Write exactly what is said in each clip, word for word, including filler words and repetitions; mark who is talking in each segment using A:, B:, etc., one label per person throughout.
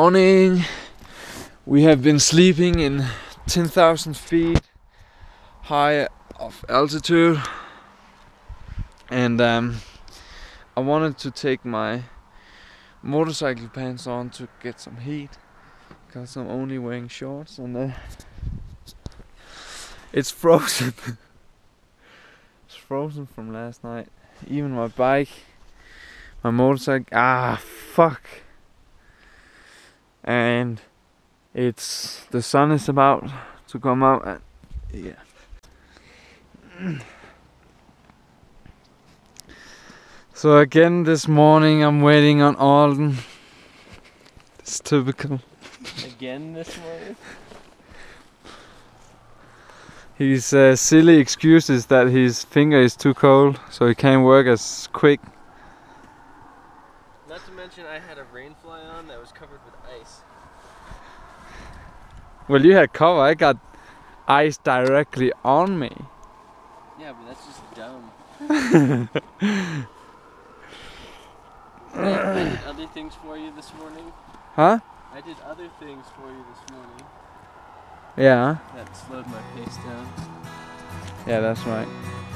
A: morning. We have been sleeping in ten thousand feet high of altitude, and um, I wanted to take my motorcycle pants on to get some heat because I'm only wearing shorts, and uh, it's frozen. It's frozen from last night. Even my bike, my motorcycle, ah fuck. And it's the sun is about to come out, and yeah. So again this morning I'm waiting on Alden. It's typical.
B: Again this morning?
A: His uh, silly excuses that his finger is too cold, so he can't work as quick.
B: Not to mention I had a rain fly on that was covered with ice.
A: Well, you had cover, I got ice directly on me.
B: Yeah, but that's just dumb. I, I did other things for you this morning.
A: Huh?
B: I did other things for you this morning.
A: Yeah.
B: That slowed my pace down.
A: Yeah, that's right.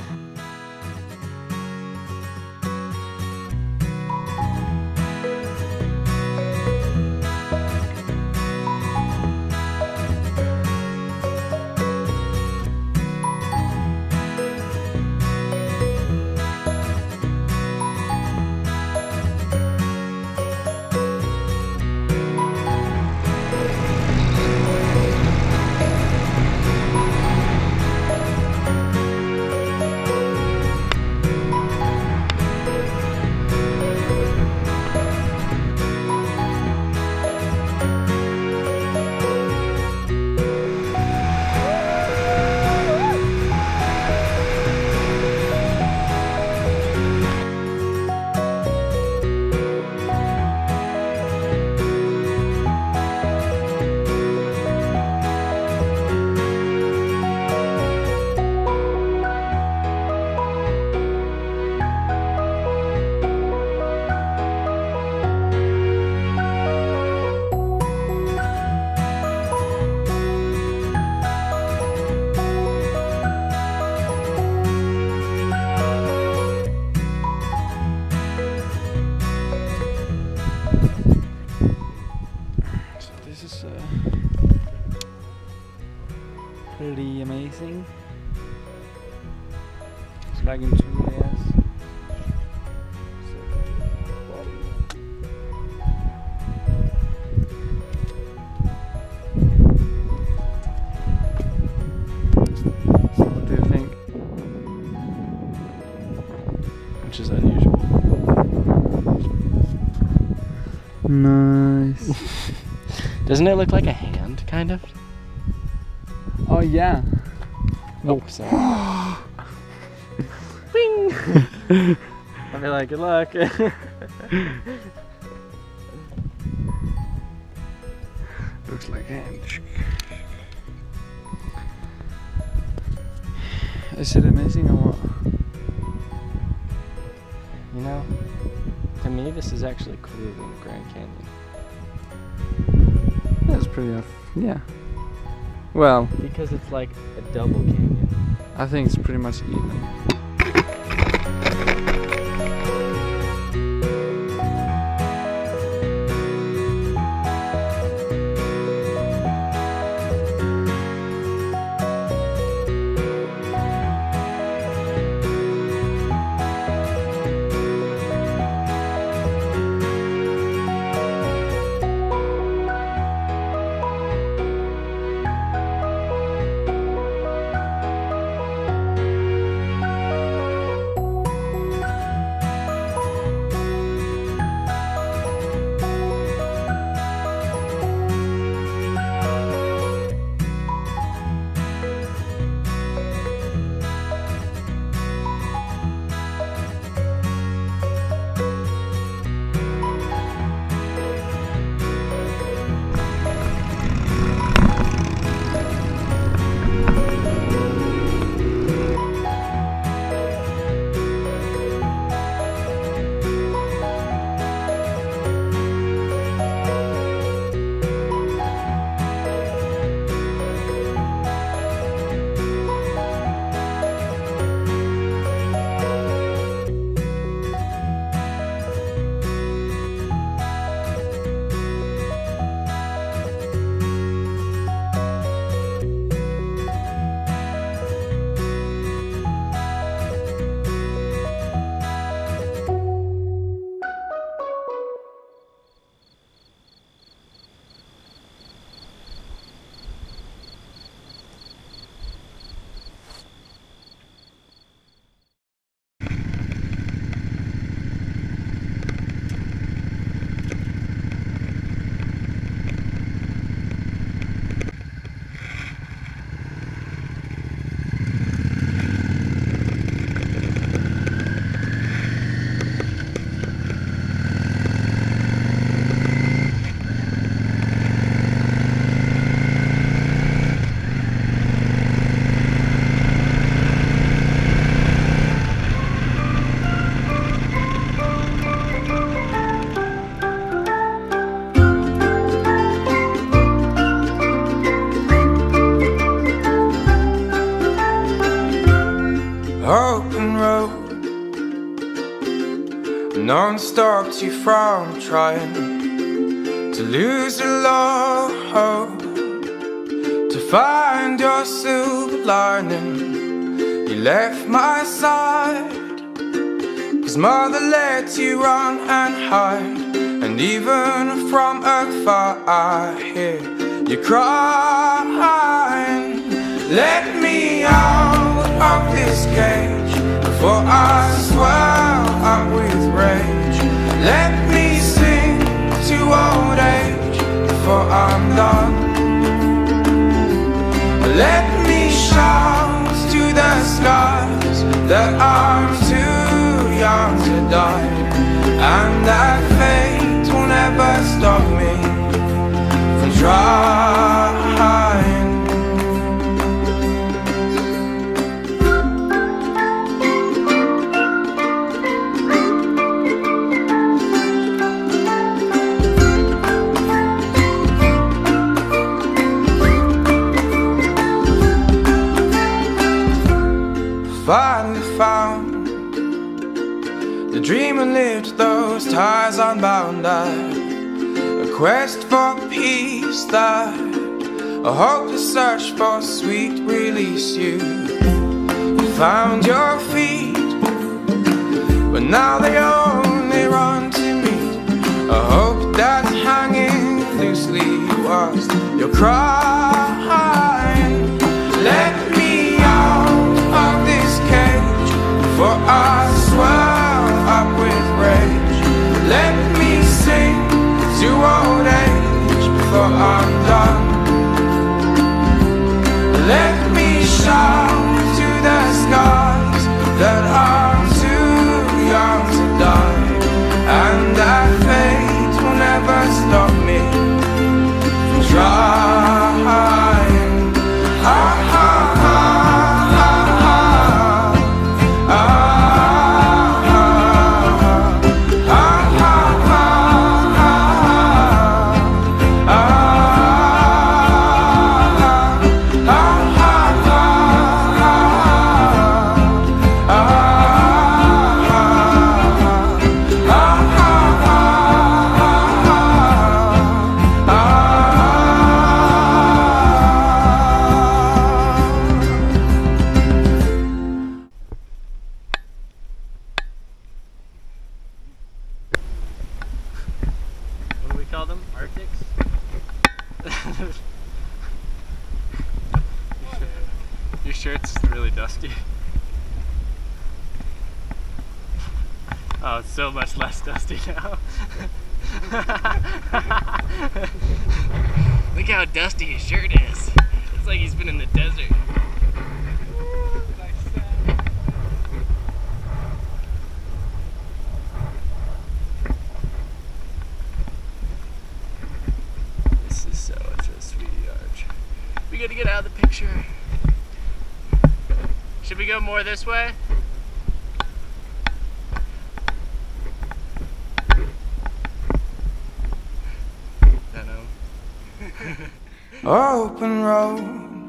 A: Pretty amazing. It's like in two layers. So what do you think? Which is unusual. Nice.
B: Doesn't it look like a hand, kind of?
A: Oh yeah.
B: Oh, sorry. Bing! I'll be like, good luck.
A: Looks like a hand. Is it amazing or what?
B: You know, to me this is actually cooler than the Grand Canyon.
A: That's pretty off. Yeah. Well,
B: because it's like a double canyon.
A: I think it's pretty much even.
C: none stopped you from trying to lose your love, to find your silver lining. You left my side, 'cause mother let you run and hide. And even from afar I hear you crying. Let me out of this cage before I swell up with rage. Let me sing to old age before I'm done. Let me shout to the skies that I'm too young to die, and that fate will never stop me from trying. Finally found the dream and lived those ties unbound. I, a quest for peace that a hopeless search for sweet release. You, you found your feet, but now they only run to meet a hope that's hanging loosely whilst you're crying. Let me out of this cage before I swell up with rage. Let me sing to old age before I'm done. Let me shout to the skies that I'm too young to die, and that fate will never stop me from trying. Ha ha ha.
B: Call them Arctics. Your shirt's really dusty. Oh, it's so much less dusty now. Look how dusty his shirt is. It's like he's been in the desert. We gotta get out of the picture. Should we go more this way? I know.
C: Open road,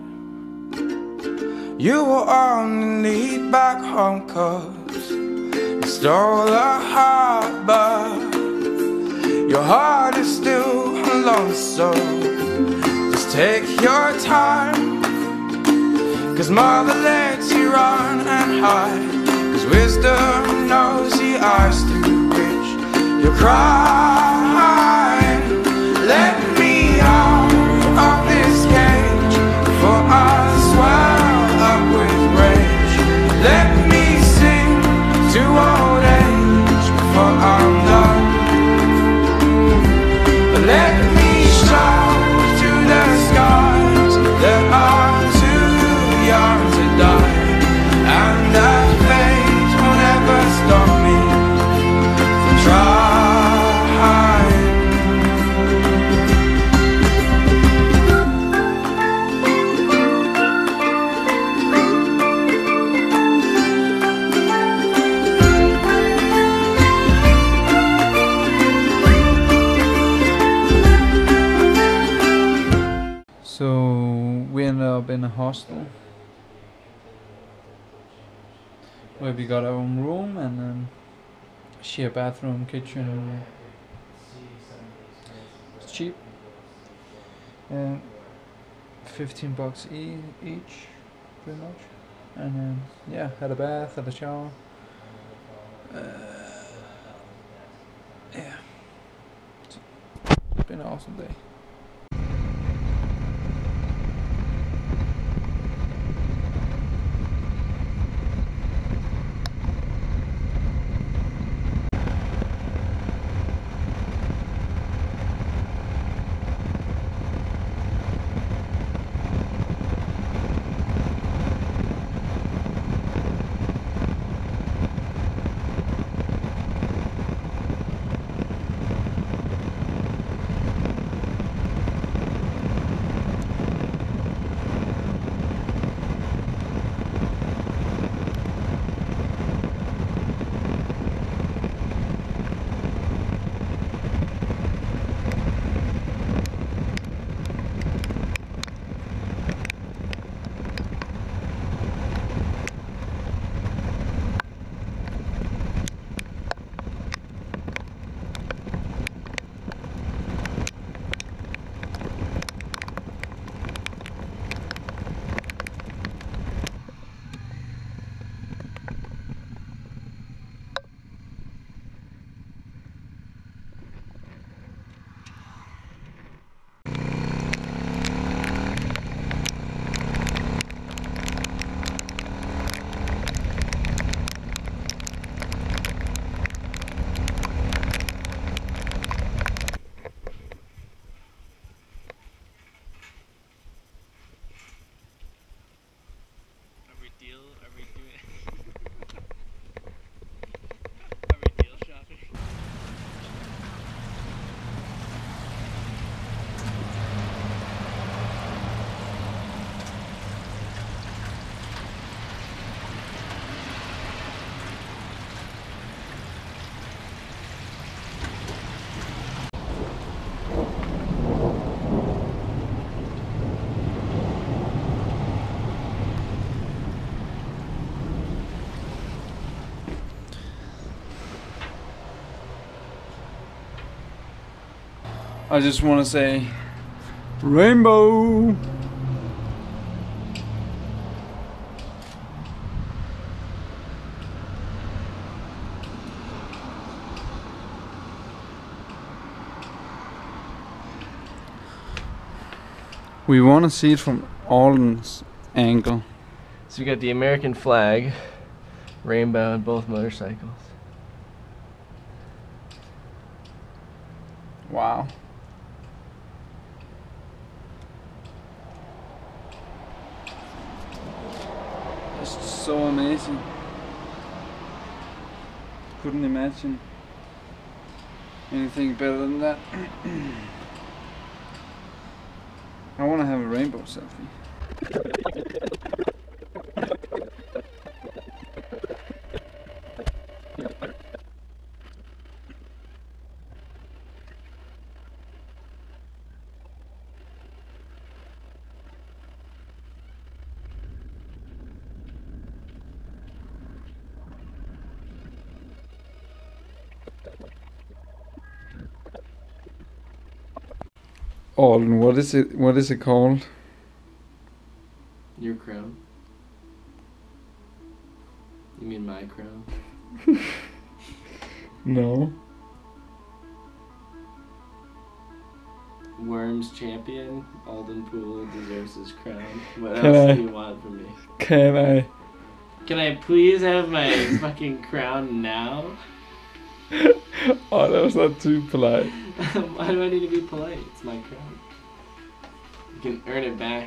C: you will only lead back home, 'cause you stole a heart, but your heart is still alone. So just take your time, 'cause mother lets you run and hide, 'cause wisdom knows the eyes through which you're crying. Let me out of this cage before I swell up with rage. Let me sing to old age before I'm done. Let me shout to the skies that I'm too young to die, and that fate will never stop me from trying.
A: So we ended up in a hostel where we got our own room, and um, share bathroom, kitchen. It's cheap. And fifteen bucks e each, pretty much. And then yeah, had a bath, had a shower. Uh, yeah, it's been an awesome day. I just want to say rainbow. We want to see it from Alden's angle.
B: So we got the American flag, rainbow on both motorcycles.
A: Wow. It's so amazing. Couldn't imagine anything better than that. I want to have a rainbow selfie. Alden, what is it? What is it called?
B: Your crown? You mean my crown?
A: No.
B: Worms champion, Alden Poole deserves his crown. What
A: Can
B: else
A: I-
B: do you want from me?
A: Can I?
B: Can I please have my fucking crown now?
A: Oh, that was not too polite.
B: Why do I need to be polite? It's my crown. You can earn it back.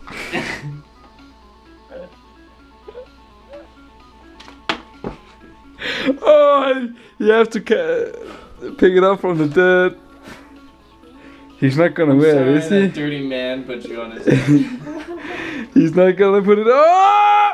A: Oh, you have to ca pick it up from the dirt. He's not gonna
B: I'm
A: wear
B: sorry
A: it, is
B: that
A: he?
B: dirty man put you on his head.
A: He's not gonna put it. Oh!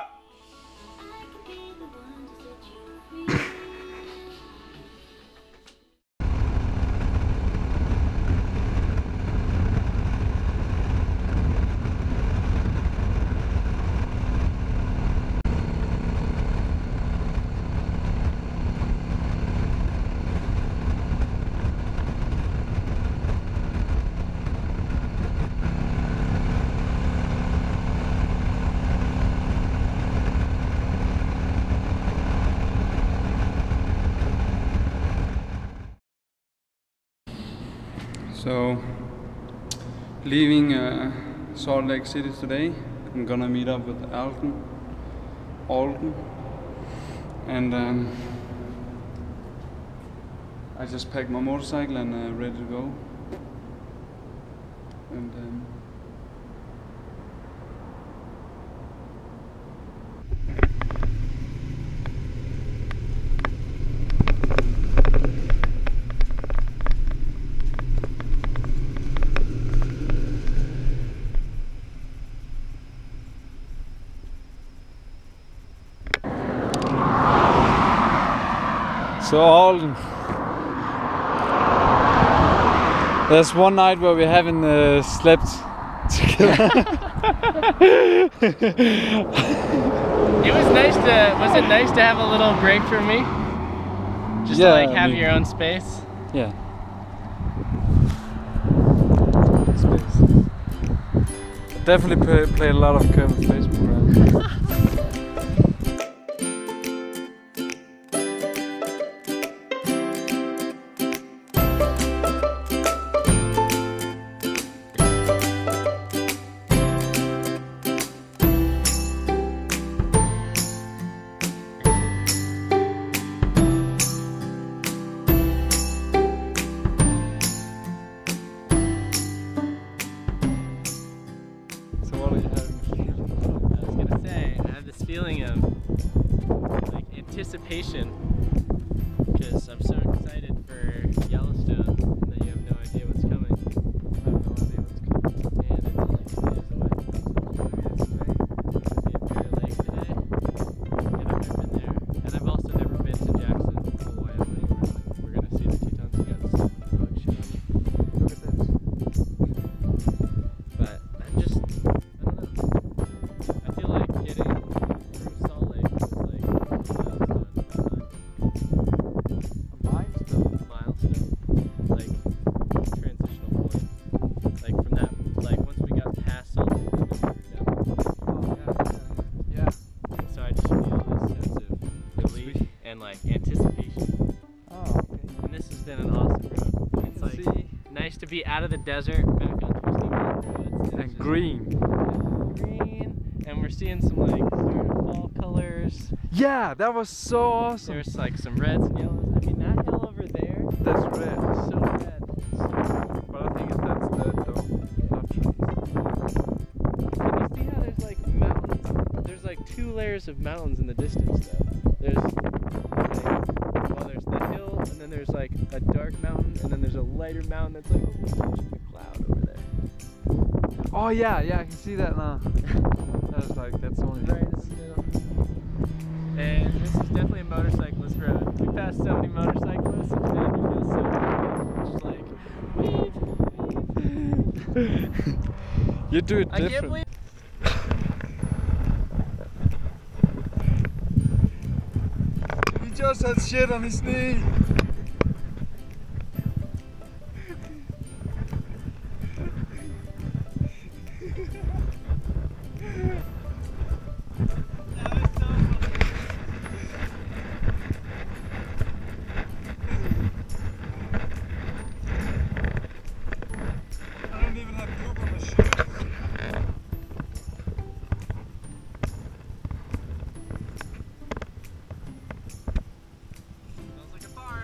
D: So, leaving uh, Salt Lake City today, I'm gonna meet up with Alton, Alton, and um, I just packed my motorcycle and uh, ready to go. And um,
A: So Alden, there's one night where we haven't uh, slept together.
B: It was nice to, was it nice to have a little break from me? Just
A: Yeah,
B: to like
A: I
B: have
A: mean-
B: your own space?
A: Yeah. Definitely play, play a lot of Kevin's Facebook around. So what are you having?
B: I was gonna say, I have this feeling of like anticipation because I'm so excited for Yellowstone that you have no idea what's coming.
A: I have no idea what's coming.
B: And it's only two days away. It's be at Bear Lake today. And I've never been there. And I've also never been to Jackson, Wyoming, where like, we're gonna see the Tetons again. So bug shit on me.
A: Look at this.
B: But I'm just, I don't know. I feel like getting through Salt Lake was like a milestone in my life.
A: A milestone.
B: Milestone, like transitional point. Like from that, like once we got past Salt Lake, we were down.
A: Oh yeah, yeah.
B: And so I just feel this sense of relief and like anticipation.
A: Oh, okay.
B: And this has been an awesome road. It's like
A: See?
B: nice to be out of the desert, back on twisty mountain roads.
A: And
B: it's just
A: green.
B: green, and we're seeing some like sort of fall colors.
A: Yeah, that was so awesome.
B: There's like some reds and yellows. I mean, that hill over there
A: That's red.
B: is so red. So,
A: But I think it's that's dead though. Not trees.
B: can you see how there's like mountains? There's like two layers of mountains in the distance though. There's like, well, there's the hill, and then there's like a dark mountain, and then there's a lighter mountain that's like almost touching the cloud over there.
A: Oh yeah, yeah, I can see that now. That's like that's only
B: Right in the middle. And this is definitely a motorcyclist road. We passed so many motorcyclists, and today we feel so happy. Just like, wave, wave.
A: You do it
B: I
A: different.
B: can't believe.
A: He just had shit on his knee. I don't even have poop on my shoes.
B: Smells like a farm.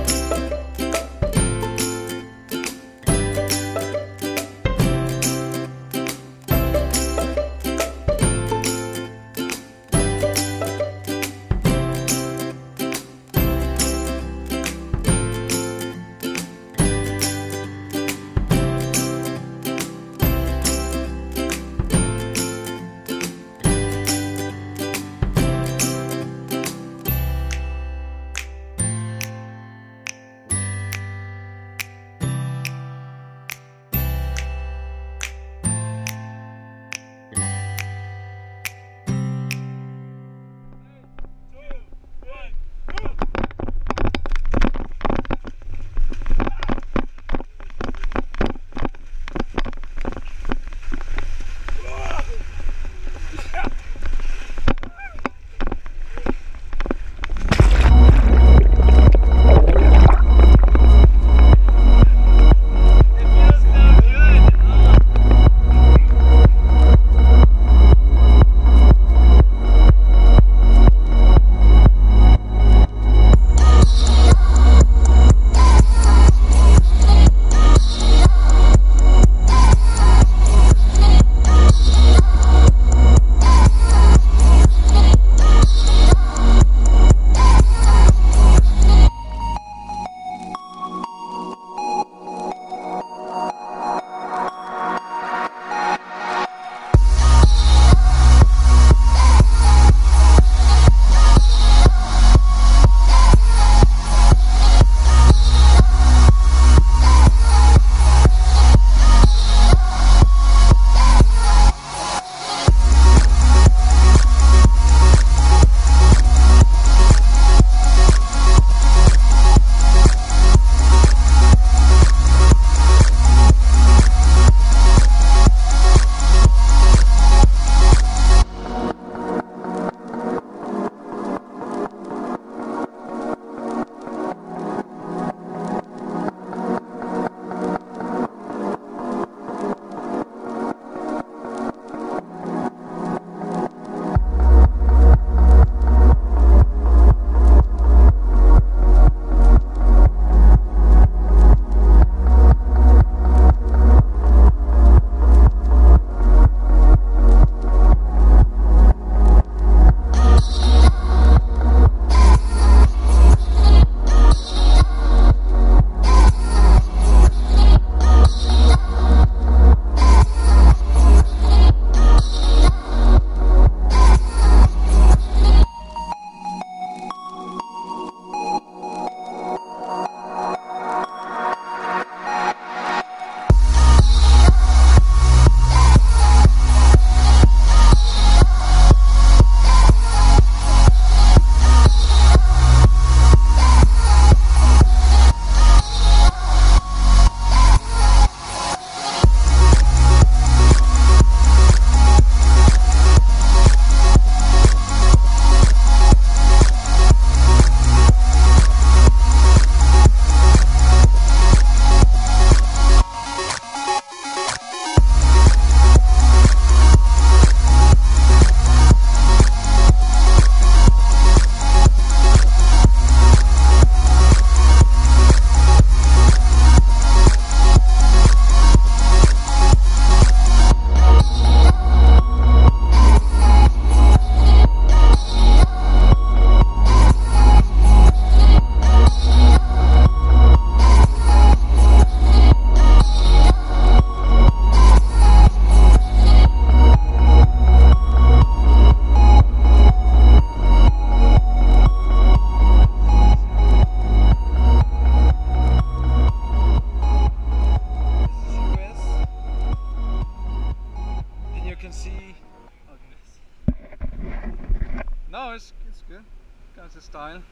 D: No, it's it's good. Got the style.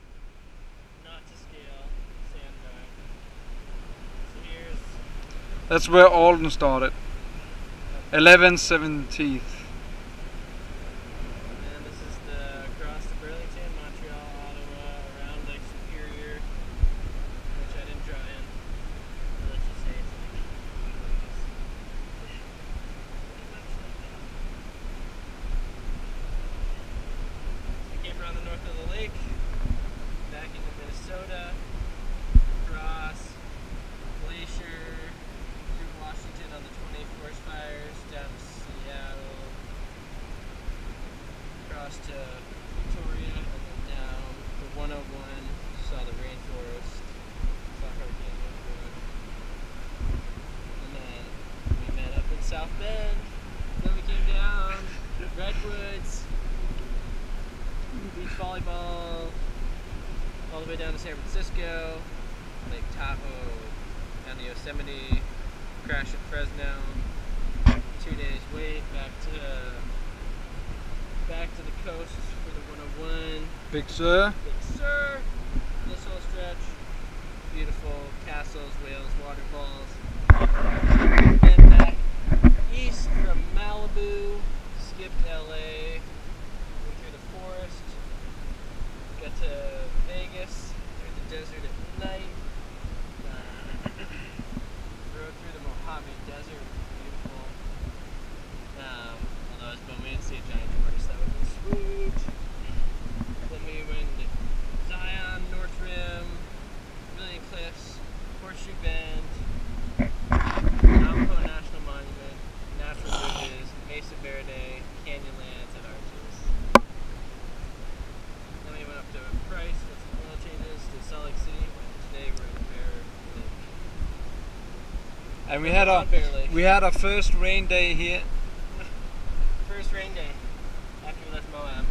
B: Not to scale, sand dry. So here's
D: That's where Alden started. eleven seventeenth.
B: and this is the across to Burlington, Montreal, Ottawa, around Lake Superior, which I didn't draw in. But let's just say it's like I came around the north of the lake, back into Minnesota, San Francisco, Lake Tahoe, down to Yosemite, crash at Fresno, two days wait, back to back to the coast for the one oh one.
A: Big Sur.
B: Big Sur, this whole stretch, beautiful castles, whales, waterfalls. Then back east from Malibu, skipped L A, went through the forest, got to Vegas, through the desert at night, uh, rode through the Mojave Desert, beautiful. Um, although I was bummed we didn't see a giant tortoise, that would have been sweet. Then we went to Zion, North Rim, Million Cliffs, Horseshoe Bend, Navajo National Monument, Natural Bridges, Mesa Verde, Canyonlands, and Arches. Then we went up to Price with some oil changes to Salt Lake City. Today we're in Bear Lake.
A: And we had our
B: Bear Lake.
A: we had our first rain day here.
B: First rain day after we left Moab.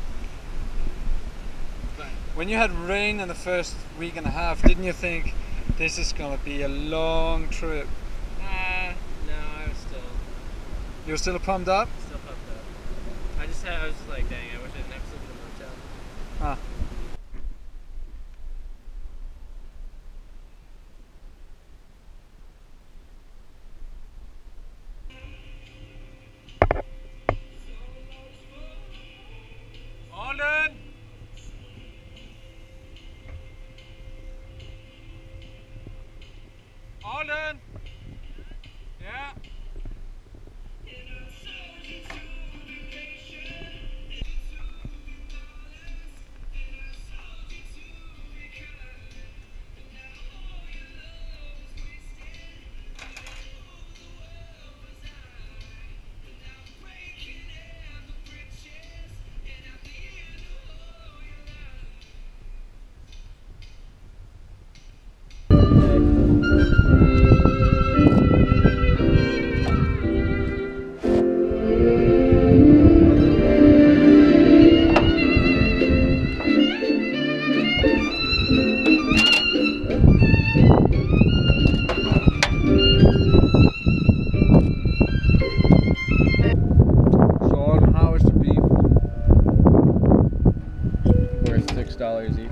B: But
A: When you had rain in the first week and a half, didn't you think this is gonna be a long trip?
B: ah, no, I was still
A: You were still pumped up?
B: still pumped up. I just had I was just like, dang, I wish I didn't have to sleep in a motel.
A: Ah. Alden! Alden! Yeah? So Alden, how is the beef?
B: Worth six dollars each.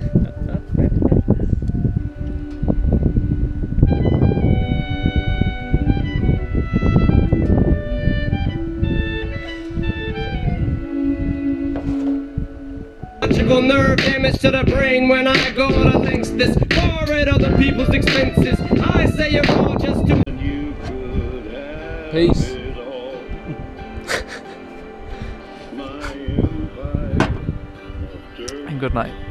E: Electrical nerve damage to the brain when I go to links this far at other people's expenses. I say you're all just too.
A: Peace. And good night.